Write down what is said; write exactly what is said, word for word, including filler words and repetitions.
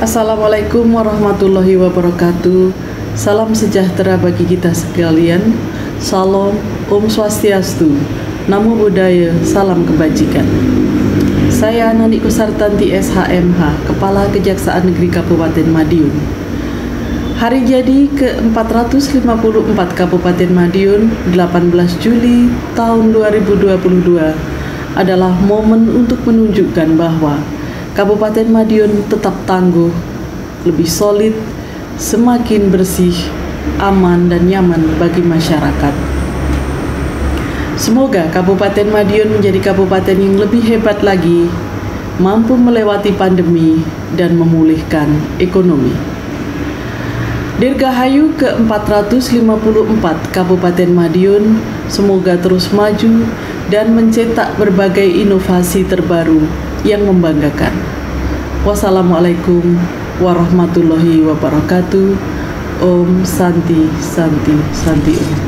Assalamualaikum warahmatullahi wabarakatuh. Salam sejahtera bagi kita sekalian. Salam, Om Swastiastu, Namo Buddhaya, salam kebajikan. Saya Nani Kusartanti S H M H, Kepala Kejaksaan Negeri Kabupaten Madiun. Hari jadi ke empat ratus lima puluh empat Kabupaten Madiun, delapan belas Juli tahun dua ribu dua puluh dua, adalah momen untuk menunjukkan bahwa Kabupaten Madiun tetap tangguh, lebih solid, semakin bersih, aman dan nyaman bagi masyarakat. Semoga Kabupaten Madiun menjadi kabupaten yang lebih hebat lagi, mampu melewati pandemi dan memulihkan ekonomi. Dirgahayu ke empat ratus lima puluh empat Kabupaten Madiun semoga terus maju dan mencetak berbagai inovasi terbaru yang membanggakan. Wassalamualaikum warahmatullahi wabarakatuh. Om Santi Santi Santi Om.